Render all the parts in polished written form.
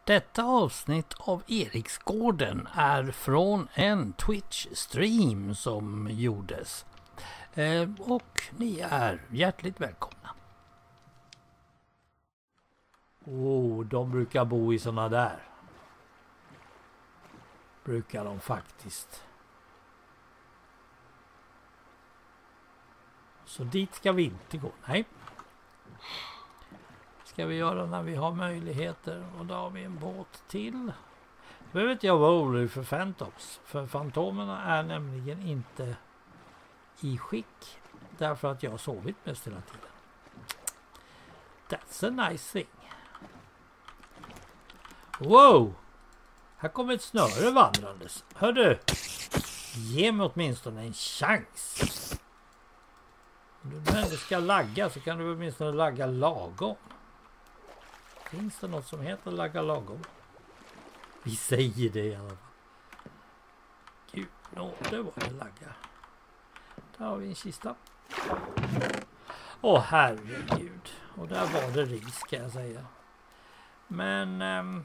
Detta avsnitt av Eriksgården är från en Twitch-stream som gjordes. Och ni är hjärtligt välkomna. De brukar bo i såna där. Brukar de faktiskt. Så dit ska vi inte gå. Nej. Ska vi göra när vi har möjligheter. Och då har vi en båt till. Behöver inte jag vara orolig för Phantoms. För Fantomerna är nämligen inte i skick. Därför att jag har sovit mest hela tiden. That's a nice thing. Wow! Här kommer ett snöre vandrandes. Hör du? Ge mig åtminstone en chans. Om du ändå ska lagga så kan du åtminstone lagga lagom. Finns det något som heter lagga lagom? Vi säger det i alla fall. Gud, det var det lagga. Där har vi en kista. Åh herregud. Och där var det ris ska jag säga. Men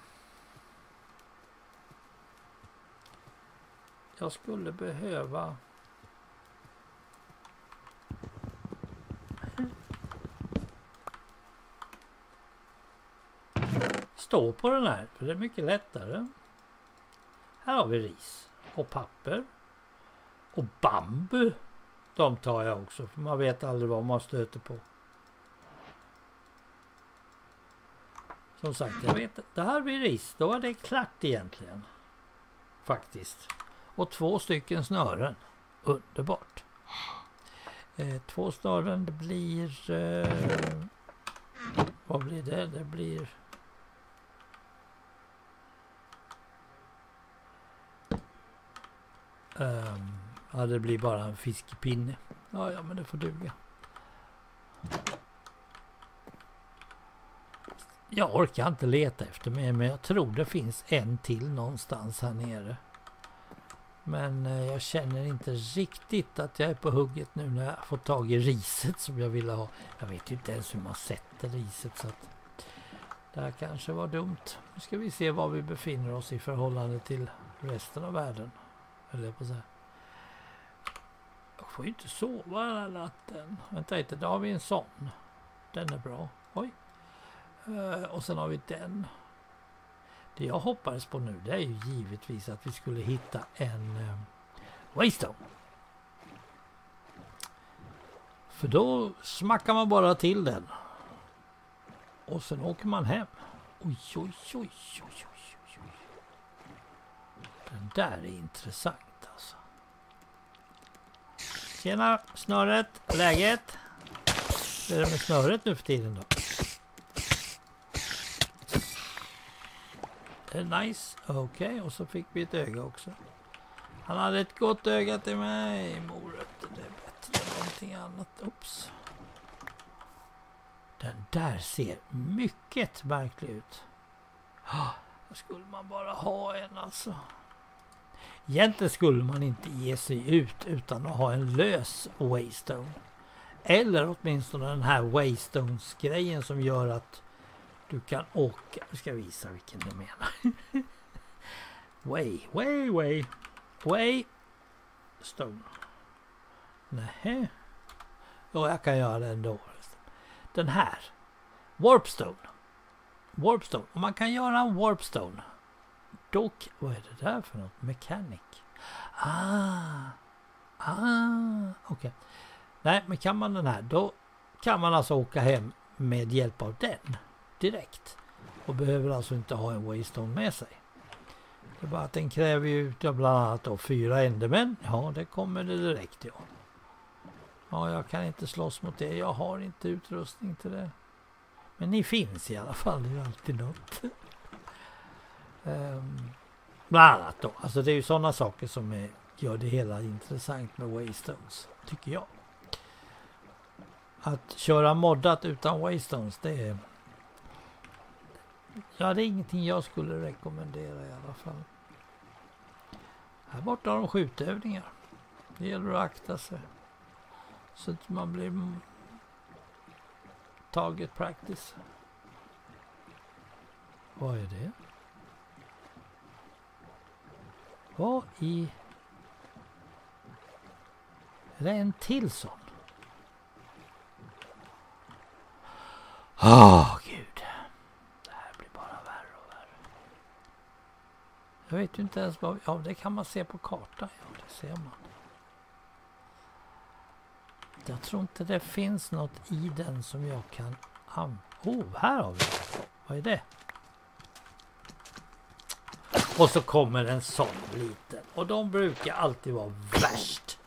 jag skulle behöva stå på den här, för det är mycket lättare. Här har vi ris och papper och bambu. De tar jag också, för man vet aldrig vad man stöter på. Som sagt, jag vet, det här blir ris. Då är det klart egentligen. Faktiskt. Och 2 stycken snören. Underbart. 2 snören, det blir... vad blir det? Det blir... ja, det blir bara en fiskepinne. Ja, men det får duga. Jag orkar inte leta efter mig, men jag tror det finns en till någonstans här nere. Men jag känner inte riktigt att jag är på hugget nu när jag får tag i riset som jag ville ha. Jag vet ju inte ens hur man sätter riset, så att det här kanske var dumt. Nu ska vi se var vi befinner oss i förhållande till resten av världen. Eller på så här. Jag får ju inte sova den här natten. Vänta inte, då har vi en sån. Den är bra. Oj. Och sen har vi den. Det jag hoppades på nu, det är ju givetvis att vi skulle hitta en waystone. För då smackar man bara till den. Och sen åker man hem. Oj, oj, oj, oj, oj, oj. Den där är intressant alltså. Tjena, snöret, läget. Hur är det med snöret nu för tiden då? Det är nice. Okej, och så fick vi ett öga också. Han hade ett gott öga till mig. Morötter, det är bättre än någonting annat. Oops. Den där ser mycket märklig ut. Då skulle man bara ha en alltså. Egentligen skulle man inte ge sig ut utan att ha en lös waystone. Eller åtminstone den här waystones-grejen som gör att du kan åka. Jag ska visa vilken du menar. Waystone. Nej. Ja, jag kan göra det ändå. Den här. Warpstone. Om man kan göra en warpstone. Dock, vad är det där för något? Mechanic. Okej. Nej, men kan man den här, då kan man alltså åka hem med hjälp av den direkt. Och behöver alltså inte ha en waystone med sig. Det är bara att den kräver ju bland annat då 4 endermän. Ja, det kommer det direkt, ja. Ja, jag kan inte slåss mot det. Jag har inte utrustning till det. Men ni finns i alla fall. Det är alltid något. Bland annat då. Alltså det är ju sådana saker som gör det hela intressant med waystones. Tycker jag. Att köra moddat utan waystones, det är... Ja, det är ingenting jag skulle rekommendera i alla fall. Här borta har de skjutövningar. Det gäller att akta sig. Så att man blir target practice. Vad är det? Vad i... Är det en till sån? Gud. Det här blir bara värre och värre. Jag vet ju inte ens vad... Ja, det kan man se på kartan. Ja, det ser man. Jag tror inte det finns något i den som jag kan... här har vi det. Vad är det? Och så kommer en sån liten. Och de brukar alltid vara värst.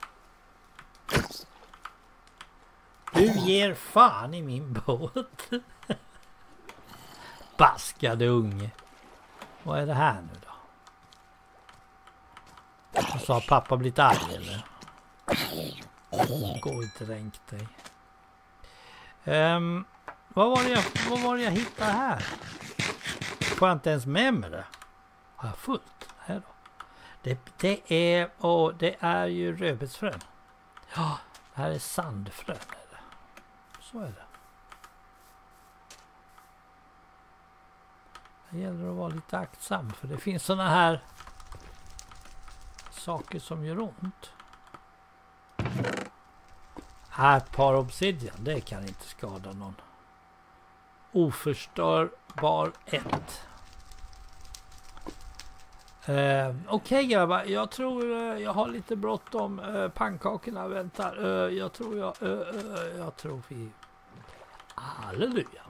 Du ger fan i min båt. Baskade unge. Vad är det här nu då? Och så har pappa blivit arg eller? Gå inte ränk dig. Vad var det jag hittade här? Får jag inte ens med mig det? Har jag fullt? Här då. Det är ju rödbetsfrön. Ja, det här är sandfrön. Så är det. Det gäller att vara lite aktsam för det finns såna här saker som gör ont. Här par obsidian, det kan inte skada någon. Oförstörbar 1. Okej grabbar, jag tror jag har lite bråttom. Pannkakorna väntar. Jag tror vi... Halleluja.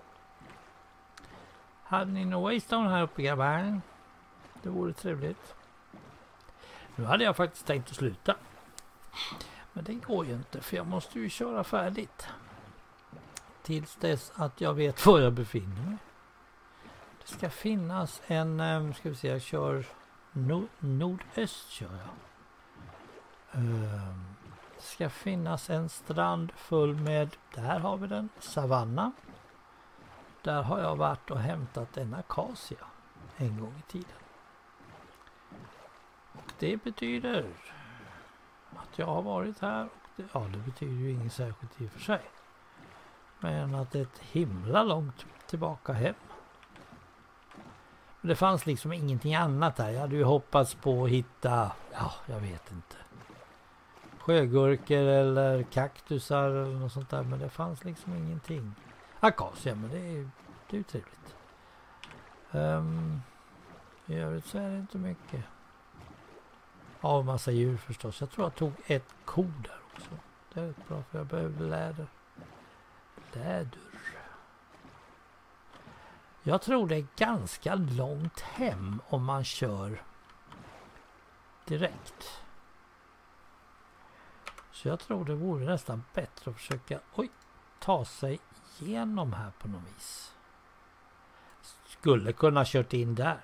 Hade ni någon waystone här uppe grabbar? Det vore trevligt. Nu hade jag faktiskt tänkt att sluta. Men det går ju inte för jag måste ju köra färdigt. Tills dess att jag vet var jag befinner mig. Det ska finnas en, ska vi se, jag kör nordöst kör jag. Det ska finnas en strand full med, där har vi den, savanna. Där har jag varit och hämtat en akacia en gång i tiden. Och det betyder att jag har varit här. Och det betyder ju inget särskilt i och för sig. Men att det är ett himla långt tillbaka hem. Det fanns liksom ingenting annat där. Jag hade ju hoppats på att hitta, ja, jag vet inte. Sjögurkor eller kaktusar eller något sånt där. Men det fanns liksom ingenting. Akacia, men det är ju trevligt. I övrigt så är det inte mycket. Ja, en massa djur förstås. Jag tror jag tog ett ko där också. Det är bra för jag behöver läder. Läder. Jag tror det är ganska långt hem om man kör direkt. Så jag tror det vore nästan bättre att försöka ta sig igenom här på något vis. Skulle kunna kört in där.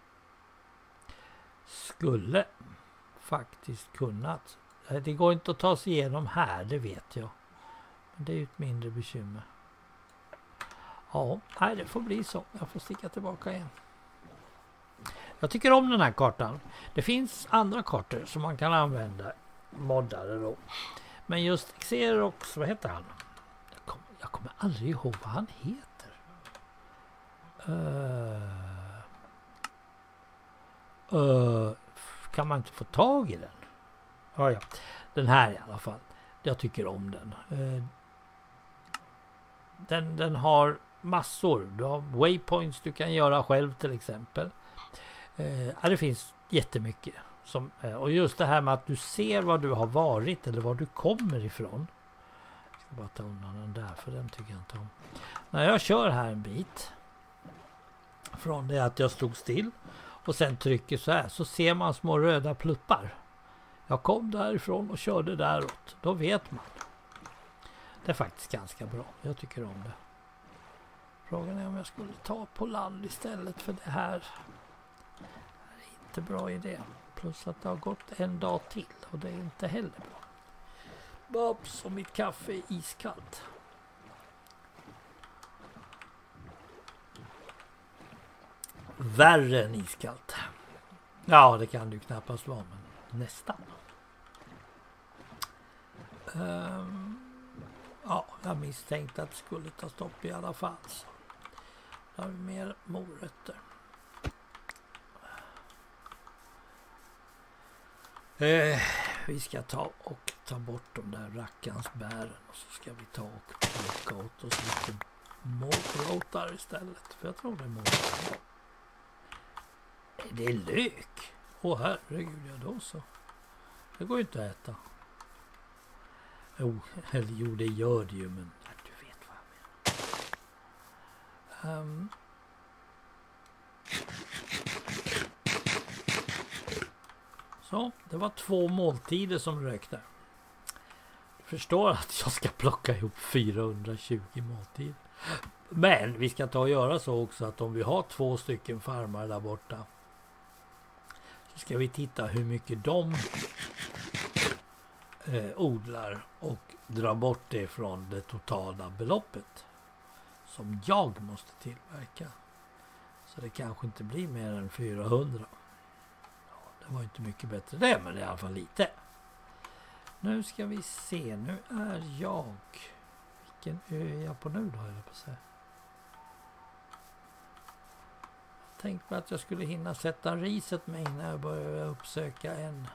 Skulle faktiskt kunnat. Det går inte att ta sig igenom här, det vet jag. Men det är ju ett mindre bekymmer. Ja, nej, det får bli så. Jag får sticka tillbaka igen. Jag tycker om den här kartan. Det finns andra kartor som man kan använda. Moddare då. Men just Xerox, vad heter han? Jag kommer aldrig ihåg vad han heter. Kan man inte få tag i den? Ja. Den här i alla fall. Jag tycker om den. Den har massor. Du har waypoints du kan göra själv till exempel. Det finns jättemycket. Och just det här med att du ser vad du har varit eller var du kommer ifrån. Jag ska bara ta undan den där för den tycker jag inte om. När jag kör här en bit. Från det att jag stod still. Och sen trycker så här. Så ser man små röda pluppar. Jag kom därifrån och körde däråt. Då vet man. Det är faktiskt ganska bra. Jag tycker om det. Frågan är om jag skulle ta på land istället för det här. Det är inte bra idé. Plus att det har gått en dag till. Och det är inte heller bra. Babs, och mitt kaffe är iskallt. Värre än iskallt. Ja, det kan du knappast vara, men nästan. Ja, jag misstänkte att det skulle ta stopp i alla fall. Så. Då har vi mer morötter. Vi ska ta bort de där rackans bären och så ska vi ta och plocka åt oss lite morötter istället. För jag tror det är morötter. Det är lök. Åh herregud, ja då så. Det går ju inte att äta. Jo, det gör det ju, men du vet vad jag menar. Så, det var 2 måltider som rökte. Du förstår att jag ska plocka ihop 420 måltider. Men vi ska ta och göra så också att om vi har 2 stycken farmar där borta så ska vi titta hur mycket de odlar och dra bort det från det totala beloppet som jag måste tillverka. Så det kanske inte blir mer än 400. Det var inte mycket bättre det, men det är i alla fall lite. Nu ska vi se, nu är jag... Vilken ö är jag på nu då, höll jag på att säga. Jag tänkte att jag skulle hinna sätta riset med innan jag börjar uppsöka en.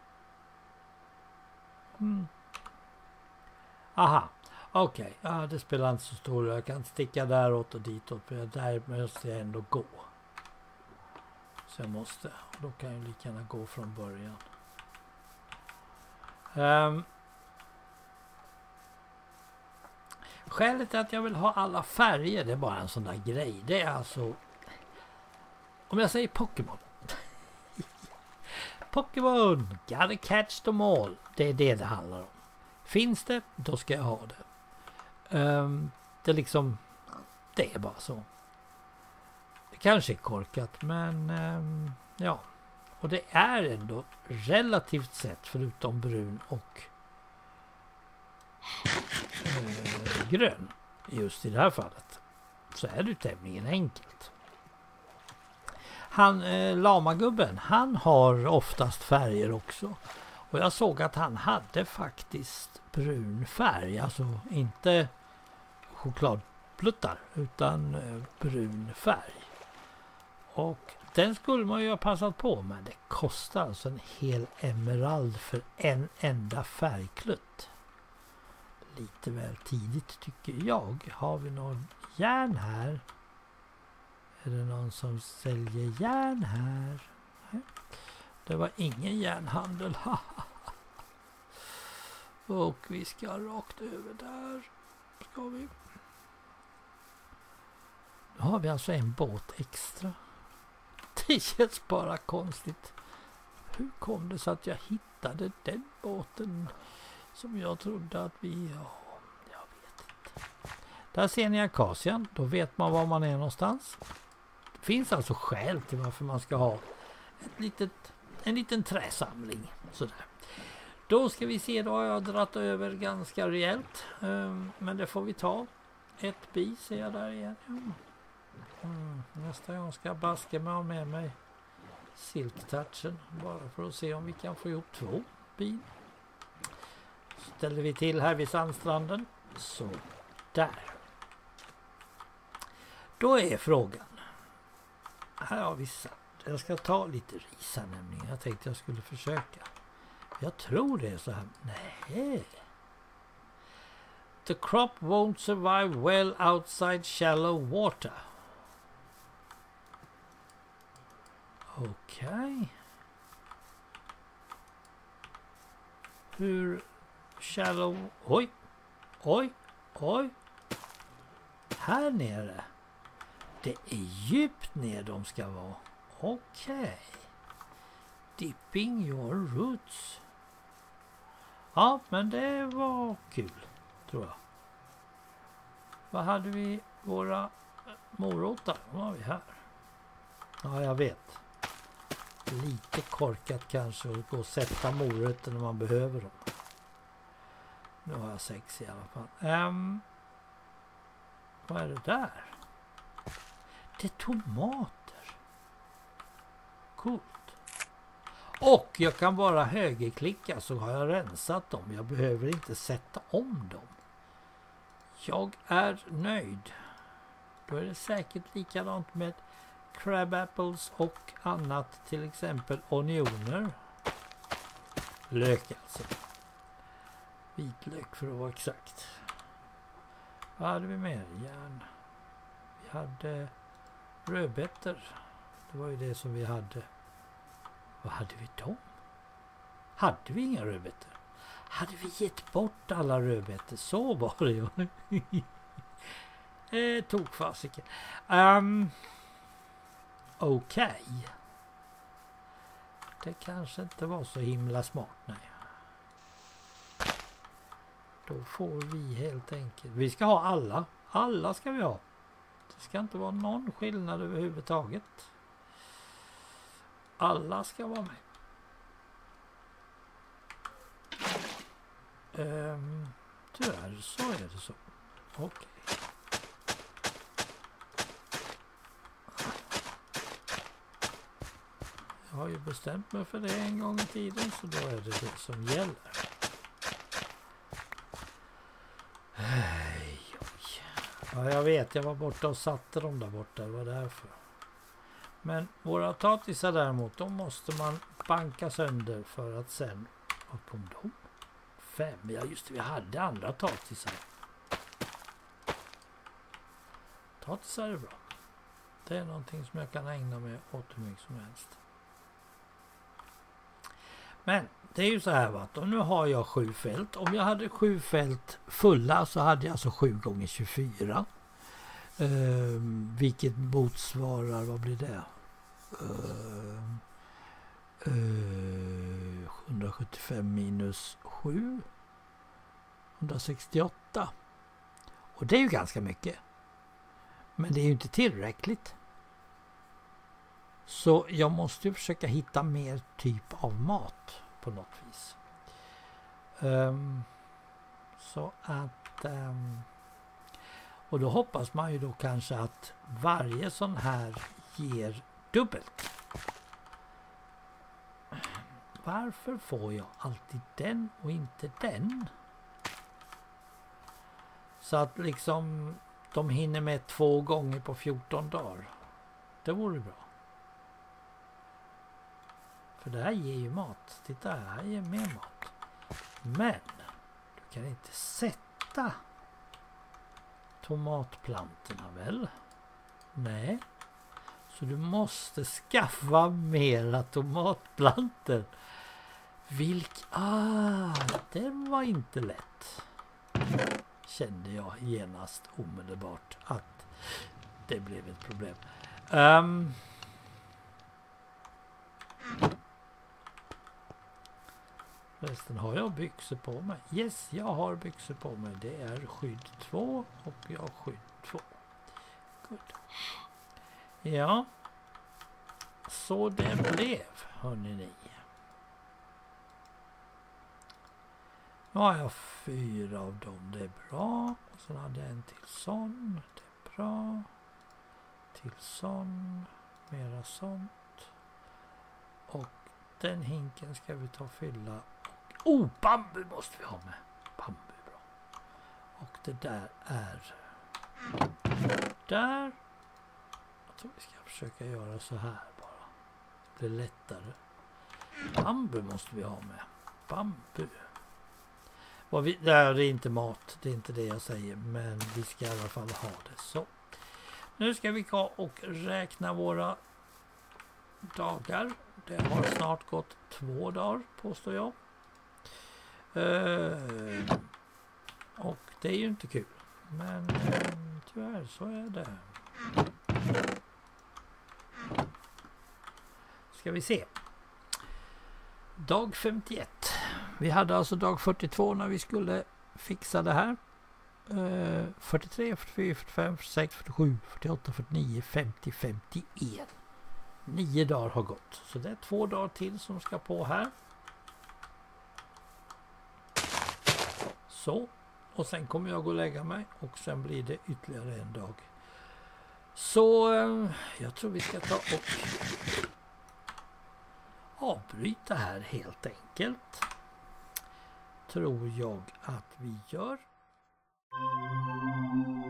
Aha, okej. Ja, det spelar inte så stor roll. Jag kan sticka däråt och ditåt, för där måste jag ändå gå. Så jag måste. Då kan jag lika gärna gå från början. Skälet till att jag vill ha alla färger, det är bara en sån där grej. Det är alltså... Om jag säger Pokémon. Pokémon! Gotta catch them all. Det är det handlar om. Finns det, då ska jag ha det. Det är liksom... Det är bara så. Det kanske är korkat, men... ja. Och det är ändå relativt sett, förutom brun och grön, just i det här fallet, så är det tämligen enkelt. Han, lamagubben, han har oftast färger också. Och jag såg att han hade faktiskt brun färg, alltså inte chokladpluttar, utan brun färg. Och den skulle man ju ha passat på, men det kostar alltså en hel emerald för en enda färgklutt. Lite väl tidigt tycker jag. Har vi någon järn här? Är det någon som säljer järn här? Nej. Det var ingen järnhandel. Och vi ska rakt över där. Ska vi. Nu har vi alltså en båt extra. Det känns bara konstigt. Hur kom det så att jag hittade den båten som jag trodde att vi... Ja, jag vet inte. Där ser ni akacian. Då vet man var man är någonstans. Det finns alltså skäl till varför man ska ha en liten träsamling. Sådär. Då ska vi se, då har jag dratt över ganska rejält. Men det får vi ta. Ett bi ser jag där igen. Nästa gång ska jag baska med mig silktouchen. Bara för att se om vi kan få ihop 2 bin. Ställer vi till här vid sandstranden. Så där. Då är frågan. Här har vi satt. Jag ska ta lite ris här nämligen. Jag tänkte jag skulle försöka. Jag tror det är så här. Nej. The crop won't survive well outside shallow water. Okej. Hur shallow... Oj. Här nere. Det är djupt ner de ska vara. Okej. Dipping your roots. Ja, men det var kul, tror jag. Vad hade vi? Våra morötter. Vad har vi här? Ja, jag vet. Lite korkat kanske att gå och sätta morötter när man behöver dem. Nu har jag 6 i alla fall. Vad är det där? Det är tomater. Coolt. Och jag kan bara högerklicka så har jag rensat dem. Jag behöver inte sätta om dem. Jag är nöjd. Då är det säkert likadant med crab apples och annat, till exempel onioner. Lök alltså. Vitlök för att vara exakt. Vad hade vi mer? Järn. Vi hade rödbetor. Det var ju det som vi hade. Vad hade vi då? Hade vi inga rödbetor? Hade vi gett bort alla rödbetor? Så var det ju. Tog fasiken. Okej. Det kanske inte var så himla smart, nej. Då får vi helt enkelt... Vi ska ha alla. Alla ska vi ha. Det ska inte vara någon skillnad överhuvudtaget. Alla ska vara med. Tyvärr så är det så. Okej. Jag har ju bestämt mig för det en gång i tiden, så då är det det som gäller. Ja, jag vet, jag var borta och satte dem där borta, det var därför. Men våra tatisar däremot, de måste man banka sönder för att sen... Vad kom de? 5, ja just det, vi hade andra tatisar. Tatisar är bra. Det är någonting som jag kan ägna mig åt hur mycket som helst. Men det är ju så här, va, och nu har jag 7 fält. Om jag hade 7 fält fulla så hade jag alltså 7 gånger 24. Vilket motsvarar, vad blir det? 175 minus 7. 168. Och det är ju ganska mycket. Men det är ju inte tillräckligt. Så jag måste ju försöka hitta mer typ av mat på något vis. Så att... och då hoppas man ju då kanske att varje sån här ger dubbelt. Varför får jag alltid den och inte den? Så att liksom de hinner med 2 gånger på 14 dagar. Det vore bra. För det här ger ju mat. Titta, här ger mer mat. Men du kan inte sätta tomatplantorna väl? Nej. Så du måste skaffa mera tomatplantor. Det var inte lätt. Kände jag genast omedelbart att det blev ett problem. Resten har jag byxor på mig. Yes, jag har byxor på mig. Det är skydd 2 och jag har skydd 2. Good. Ja. Så det blev, hörni ni. Nu har jag 4 av dem. Det är bra. Och sen hade jag en till sån. Det är bra. Till sån. Mera sånt. Och den hinken ska vi ta och fylla. Och, bambu måste vi ha med. Bambu är bra. Och det där är... Där. Jag tror vi ska försöka göra så här bara. Det blir lättare. Bambu måste vi ha med. Bambu. Det är inte mat, det är inte det jag säger, men vi ska i alla fall ha det så. Nu ska vi gå och räkna våra dagar. Det har snart gått 2 dagar, påstår jag. Och det är ju inte kul, men tyvärr så är det. Ska vi se. Dag 51. Vi hade alltså dag 42 när vi skulle fixa det här. 43, 44, 45, 46, 47, 48, 49, 50, 51. 9 dagar har gått. Så det är 2 dagar till som ska på här. Så. Och sen kommer jag gå och lägga mig. Och sen blir det ytterligare en dag. Så jag tror vi ska ta och avbryta här helt enkelt. Tror jag att vi gör.